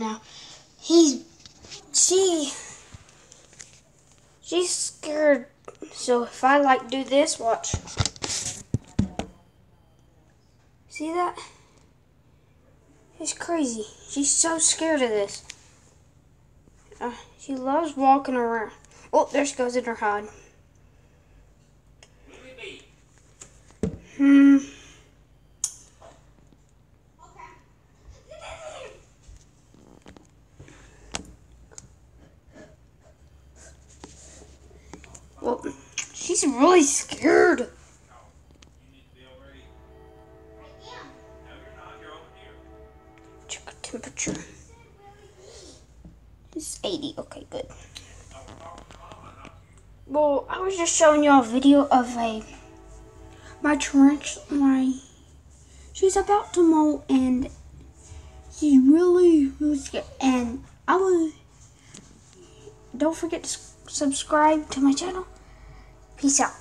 now. She's scared. So if I like do this, watch. See that? It's crazy. She's so scared of this. She loves walking around. Oh, there she goes in her hide. Well, she's really scared. Check her temperature. It's 80. Okay, good. Well, I was just showing y'all a video of my tarantula. She's about to molt and she's really scared. And don't forget to subscribe to my channel. Peace out.